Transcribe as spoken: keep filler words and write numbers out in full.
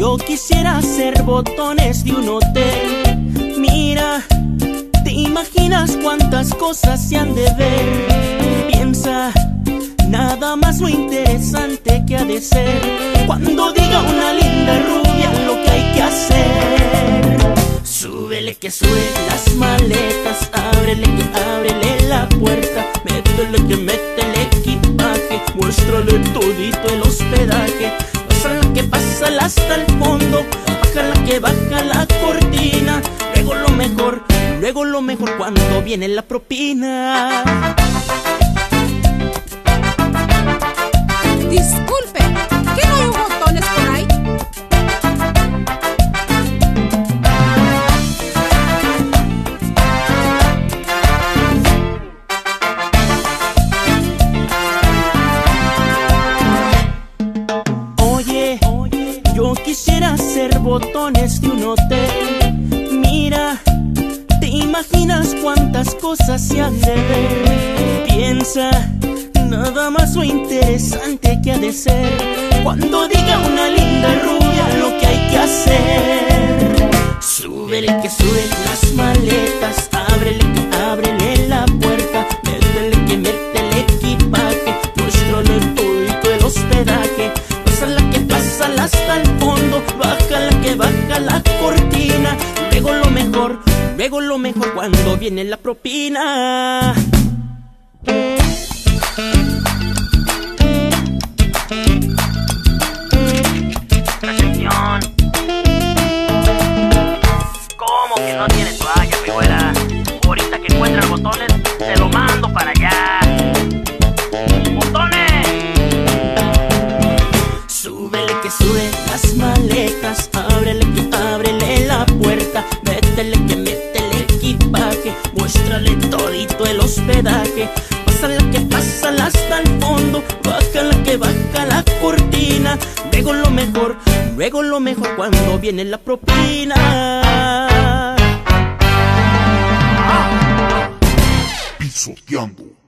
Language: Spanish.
Yo quisiera ser botones de un hotel. Mira, ¿te imaginas cuántas cosas se han de ver? Piensa, nada más lo interesante que ha de ser cuando diga una linda rubia lo que hay que hacer. Súbele que sube las maletas, ábrele que ábrele la puerta, métele que mete el equipaje, muéstrale todito el hospedaje. Pásala que pásala hasta el fondo, bájala que baja la cortina. Luego lo mejor, luego lo mejor cuando viene la propina. Disculpe, ¿qué no hay botones por ahí? Oye, yo quisiera ser botones de un hotel. Mira, ¿te imaginas cuántas cosas se han de ver? Piensa, nada más lo interesante que ha de ser cuando diga una linda rubia lo que hay que hacer. Súbele que sube las maletas, ábrele que ábrele la puerta, métele que mete el equipaje, muéstrale todito el hospedaje. Pásala que pásala hasta el fondo, bájala que baja la cortina. Luego lo mejor, luego lo mejor cuando viene la propina. Recepción. ¿Cómo que no tiene toalla, mi güera? Ahorita que encuentre los botones, se lo mando para allá. ¡Botones! Súbele que sube las maletas, ábrele que ábrele la puerta, métele que mete el equipaje, muéstrale todito el hospedaje. Pásala que pásala hasta el fondo, bájala que baja la cortina. Luego lo mejor, luego lo mejor cuando viene la propina. Pisoteando.